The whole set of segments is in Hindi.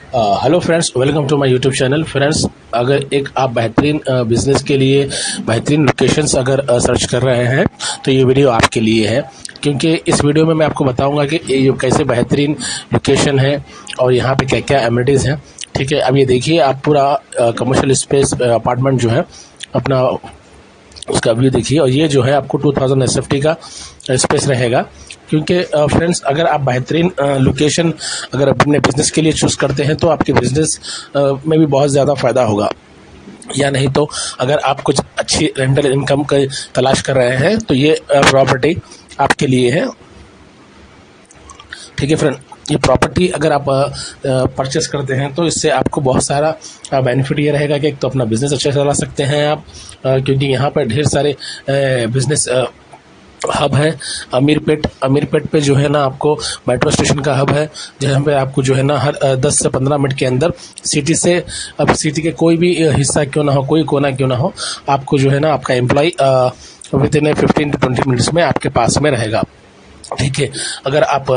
Hello friends, welcome to my YouTube channel. Friends, अगर एक आप बेहतरीन बिजनेस के लिए बेहतरीन लोकेशंस अगर सर्च कर रहे हैं तो ये वीडियो आपके लिए है, क्योंकि इस वीडियो में मैं आपको बताऊंगा कि ये कैसे बेहतरीन लोकेशन है और यहाँ पे क्या क्या एमिनिटीज़ हैं। ठीक है, अब ये देखिए, आप पूरा कमर्शियल स्पेस अपार्टमेंट जो है अपना उसका व्यू देखिए, और ये जो है आपको 2000 SFT का स्पेस रहेगा। क्योंकि फ्रेंड्स, अगर आप बेहतरीन लोकेशन अगर अपने बिज़नेस के लिए चूज़ करते हैं तो आपके बिज़नेस में भी बहुत ज़्यादा फ़ायदा होगा। या नहीं तो अगर आप कुछ अच्छी रेंटल इनकम का तलाश कर रहे हैं तो ये प्रॉपर्टी आपके लिए है। ठीक है फ्रेंड, ये प्रॉपर्टी अगर आप परचेस करते हैं तो इससे आपको बहुत सारा बेनिफिट ये रहेगा कि एक तो अपना बिज़नेस अच्छा चला सकते हैं आप, क्योंकि यहाँ पर ढेर सारे बिज़नेस हब है। अमीरपेट पे जो है ना आपको मेट्रो स्टेशन का हब है, जहाँ पे आपको जो है ना हर 10 से 15 मिनट के अंदर सिटी से, अब सिटी के कोई भी हिस्सा क्यों ना हो, कोई कोना क्यों ना हो, आपको जो है ना आपका employ within 15 to 20 minutes में आपके पास में रहेगा। ठीक है, अगर आप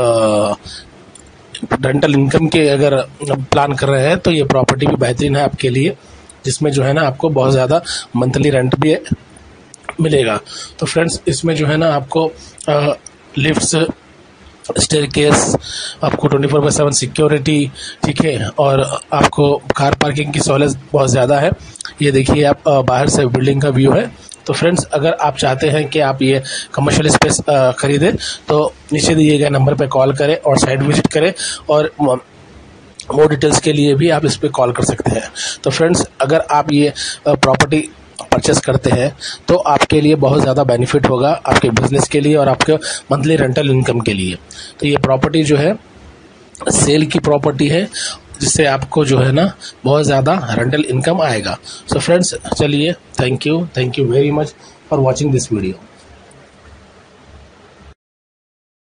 रेंटल इनकम के अगर प्लान कर रहे हैं तो ये प्रॉपर्टी भी बेहतरीन है आपके लिए, जिसमें जो है ना आपको बहुत ज़्यादा मंथली रेंट भी मिलेगा। तो फ्रेंड्स, इसमें जो है ना आपको लिफ्ट्स, स्टेयरकेस, आपको 24/7 सिक्योरिटी, ठीक है, और आपको कार पार्किंग की सहूलत बहुत ज़्यादा है। ये देखिए, आप बाहर से बिल्डिंग का व्यू है। तो फ्रेंड्स, अगर आप चाहते हैं कि आप ये कमर्शियल स्पेस खरीदें तो नीचे दिए गए नंबर पर कॉल करें और साइट विजिट करें, और मोर डिटेल्स के लिए भी आप इस पर कॉल कर सकते हैं। तो फ्रेंड्स, अगर आप ये प्रॉपर्टी परचेस करते हैं तो आपके लिए बहुत ज़्यादा बेनिफिट होगा, आपके बिजनेस के लिए और आपके मंथली रेंटल इनकम के लिए। तो ये प्रॉपर्टी जो है सेल की प्रॉपर्टी है, जिससे आपको जो है ना बहुत ज़्यादा रेंटल इनकम आएगा। सो फ्रेंड्स, चलिए, thank you very much for watching this video.